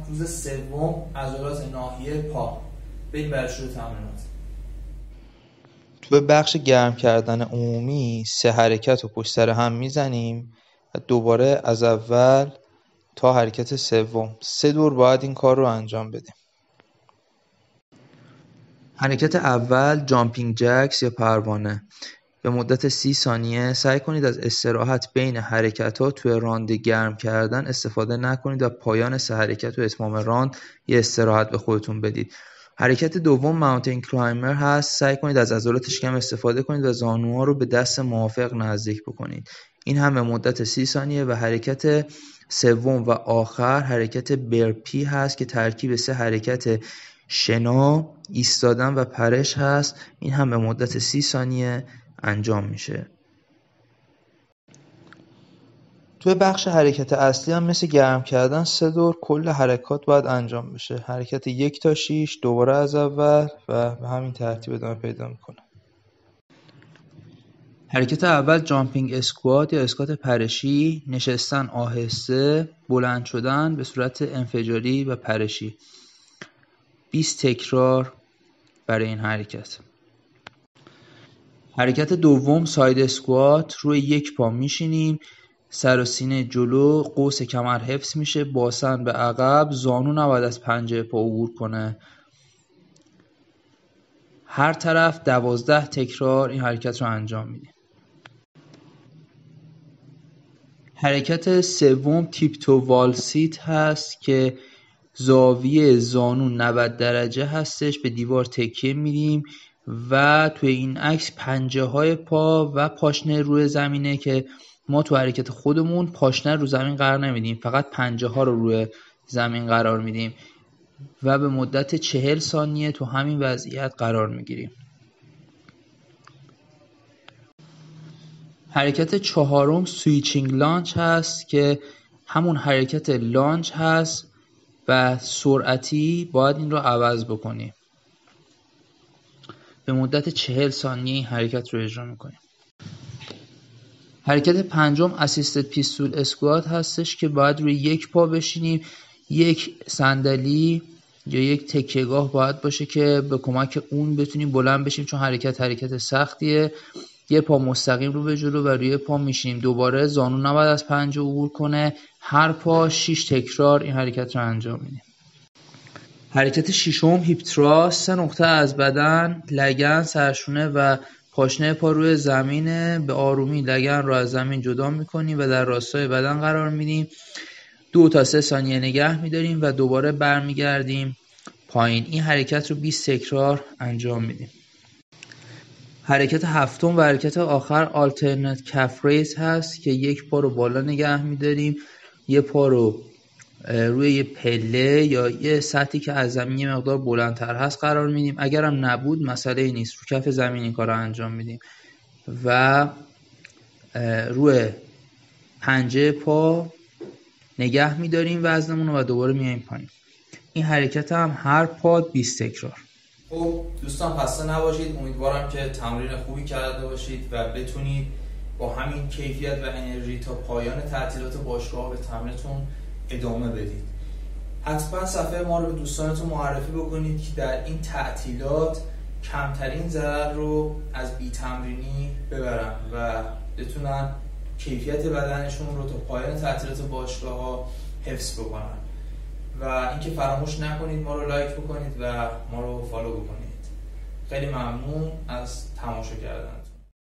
روز سوم عضلات ناحیه پا. بریم برای شروع تمرینات. تو بخش گرم کردن عمومی 3 حرکت رو پشت سر هم میزنیم و دوباره از اول تا حرکت سوم 3 دور باید این کار رو انجام بدیم. حرکت اول جامپینگ جکس یا پروانه. به مدت 30 ثانیه سعی کنید از استراحت بین حرکت‌ها توی راند گرم کردن استفاده نکنید و پایان 3 حرکت و اتمام راند یه استراحت به خودتون بدید. حرکت دوم ماونتین کلایمر هست. سعی کنید از عضلات شکم استفاده کنید و زانوها رو به دست موافق نزدیک بکنید. این هم به مدت 30 ثانیه. و حرکت سوم و آخر حرکت برپی هست که ترکیب 3 حرکت شنا، ایستادن و پرش هست. این هم به مدت 30 ثانیه انجام میشه. توی بخش حرکت اصلی هم مثل گرم کردن 3 دور کل حرکات باید انجام بشه. حرکت 1 تا 6 دوباره از اول و به همین ترتیب ادامه پیدا میکنه. حرکت اول جامپینگ اسکوات یا اسکات پرشی، نشستن آهسته، بلند شدن به صورت انفجاری و پرشی. 20 تکرار برای این حرکت. حرکت دوم ساید اسکوات، روی 1 پا میشینیم، سر و سینه جلو، قوس کمر حفظ میشه، باسن به عقب، زانو نباید از پنجه پا عبور کنه. هر طرف 12 تکرار این حرکت رو انجام میدیم. حرکت سوم تیپتو والسیت هست که زاویه زانو 90 درجه هستش، به دیوار تکیه میدیم و توی این عکس پنجه های پا و پاشنه روی زمینه که ما تو حرکت خودمون پاشنه رو زمین قرار نمیدیم، فقط پنجه ها رو روی زمین قرار میدیم و به مدت 40 ثانیه تو همین وضعیت قرار میگیریم. حرکت چهارم سویچینگ لانج هست که همون حرکت لانج هست و سرعتی باید این رو عوض بکنیم. به مدت 40 ثانیه این حرکت رو اجرا میکنیم. حرکت پنجم اسیستد پیستول اسکوات هستش که باید روی 1 پا بشینیم. 1 صندلی یا 1 تکیه‌گاه باید باشه که به کمک اون بتونیم بلند بشیم، چون حرکت سختیه. 1 پا مستقیم رو به جلو و روی پا میشینیم. دوباره زانو نباید از پنجه عبور کنه. هر پا 6 تکرار این حرکت رو انجام میدیم. حرکت ششم هیپ تراست. 3 نقطه از بدن، لگن، سرشونه و پاشنه پا روی زمینه. به آرومی لگن رو از زمین جدا میکنیم و در راستای بدن قرار میدیم. 2 تا 3 ثانیه نگه میداریم و دوباره برمیگردیم پایین. این حرکت رو 20 تکرار انجام میدیم. حرکت هفتم و حرکت آخر آلترنت کف ریز هست که 1 پا رو بالا نگه میداریم، 1 پا رو روی یه پله یا یه سطحی که از زمین یه مقدار بلندتر هست قرار میدیم. اگرم نبود مسئله نیست، رو کف زمین این کار رو انجام میدیم و روی پنجه پا نگه میداریم وزنمون رو و دوباره میایم پایین. این حرکت هم هر پا 20 تکرار. خب دوستان خسته نباشید. امیدوارم که تمرین خوبی کرده باشید و بتونید با همین کیفیت و انرژی تا پایان تعطیلات باشگاه به تمرینتون ادامه بدید. حتما صفحه ما رو به دوستانتون معرفی بکنید که در این تعطیلات کمترین ضرر رو از بی تمرینی ببرن و بتونن کیفیت بدنشون رو تا پایان تعطیلات باشگاه ها حفظ بکنن. و اینکه فراموش نکنید ما رو لایک بکنید و ما رو فالو بکنید. خیلی ممنون از تماشا کردن.